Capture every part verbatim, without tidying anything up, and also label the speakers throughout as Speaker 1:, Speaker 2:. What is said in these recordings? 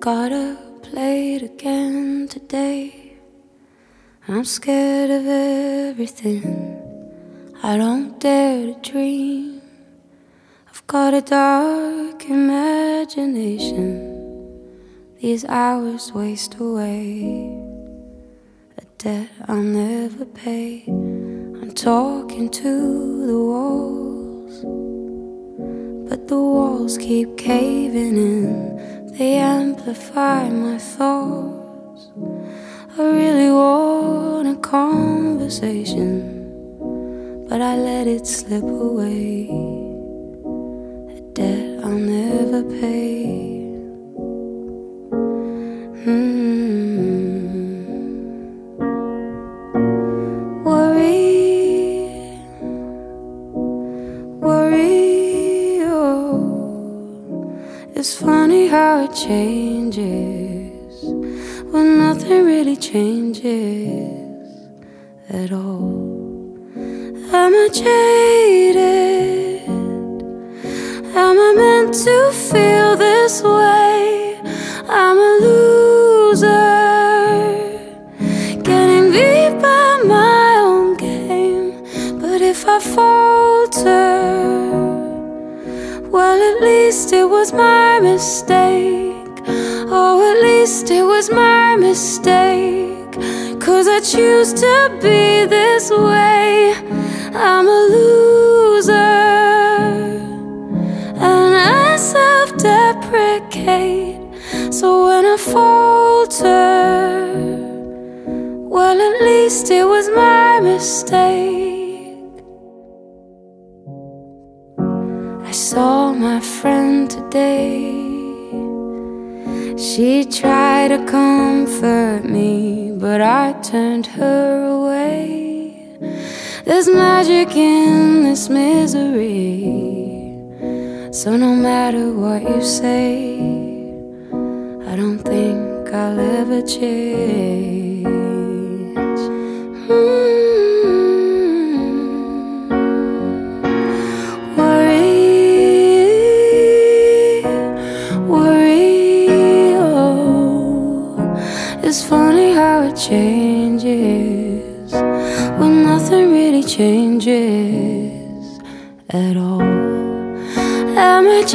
Speaker 1: Gotta play it again today. I'm scared of everything. I don't dare to dream. I've got a dark imagination. These hours waste away, a debt I'll never pay. I'm talking to the walls, but the walls keep caving in. They amplify my thoughts. I really want a conversation, but I let it slip away, a debt I'll never pay. Mm. Worry, worry, oh. It's funny how it changes when nothing really changes at all. Am I jaded? Am I meant to feel this way? I'm a loser, getting beat by my own game. But if I falter, well, at least it was my mistake. Oh, at least it was my mistake. 'Cause I choose to be this way. I'm a loser, and I self-deprecate. So when I falter, well, at least it was my mistake. I saw my friend today. She tried to comfort me, but I turned her away. There's magic in this misery, so no matter what you say, I don't think I'll ever change. Mm. It's funny how it changes when nothing really changes at all. Am I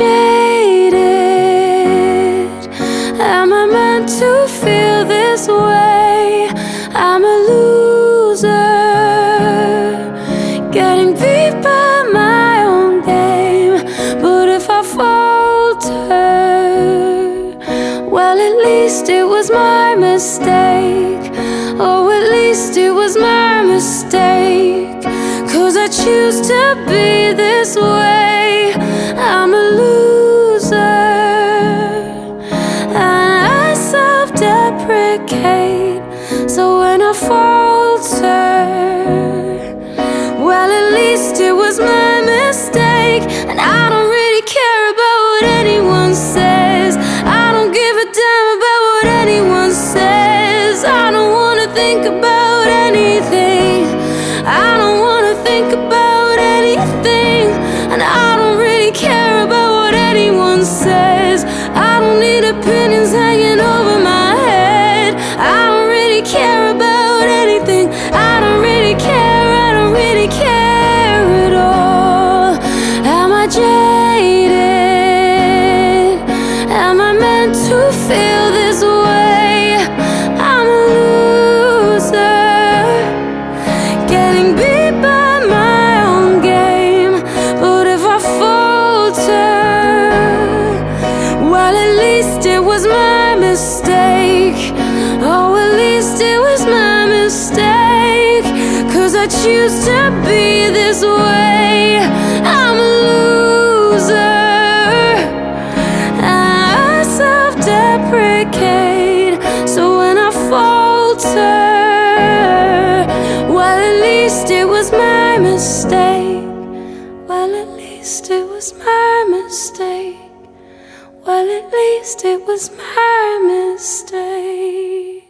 Speaker 1: jaded? Am I meant to feel this way? I'm a loser, getting beat by my own game. But if I falter, well, at least it was my mistake. Oh, at least it was my mistake. 'Cause I choose to be this way. I'm a loser, and I self-deprecate. So when I falter, well, at least it was my mistake. And I don't really care about what anyone says. I don't give a damn about what anyone says. I don't wanna think about anything. I don't wanna think about anything. And I don't really care about what anyone says. I don't need opinions hanging over my head. I don't really care about anything. I don't really care, I don't really care at all. Am I jaded? Am I meant to feel this way? I'm a loser, getting beat by my own game. But if I falter, well, at least it was my mistake. Oh, at least it was my mistake. 'Cause I choose to be this way. I'm a loser, self-deprecate. So when I falter, well, at least it was my mistake. Well, at least it was my mistake. Well, at least it was my mistake.